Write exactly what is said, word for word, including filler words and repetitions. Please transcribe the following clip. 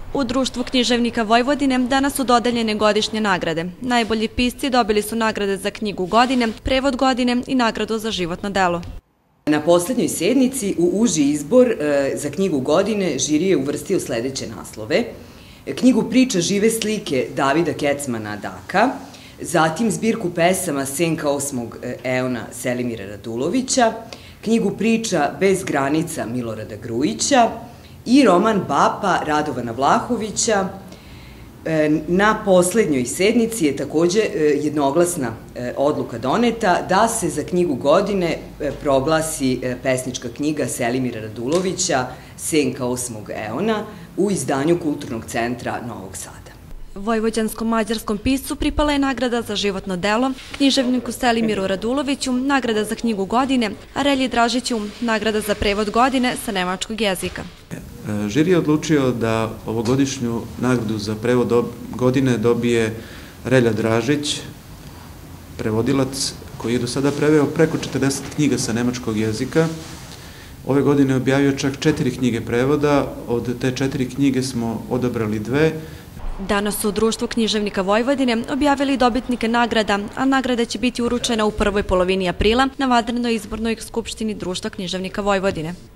U Društvu književnika Vojvodine danas su dodeljene godišnje nagrade. Najbolji pisci dobili su nagrade za knjigu godine, prevod godine i nagradu za životno delo. Na poslednjoj sednici u uži izbor za knjigu godine žiri je uvrstio sledeće naslove. Knjigu priča Žive slike Davida Kecmana Daka, zatim zbirku pesama Senka osmog eona Selimira Radulovića, knjigu priča Bez granica Milorada Grujića i roman Bapa Radovana Vlahovića. Na poslednjoj sednici je takođe jednoglasna odluka doneta da se za knjigu godine proglasi pesnička knjiga Selimira Radulovića Senka osmog eona u izdanju Kulturnog centra Novog Sada. Vojvođansko-mađarskom piscu pripala je nagrada za životno delo, književniku Selimiru Raduloviću nagrada za knjigu godine, a Relji Dražiću nagrada za prevod godine sa nemačkog jezika. Žiri je odlučio da ovogodišnju nagradu za prevod godine dobije Relja Dražić, prevodilac koji je do sada preveo preko četrdeset knjiga sa nemačkog jezika. Ove godine je objavio čak četiri knjige prevoda, od te četiri knjige smo odabrali dve. Danas su u Društvu književnika Vojvodine objavili dobitnike nagrada, a nagrada će biti uručena u prvoj polovini aprila na vanrednoj izbornoj skupštini Društva književnika Vojvodine.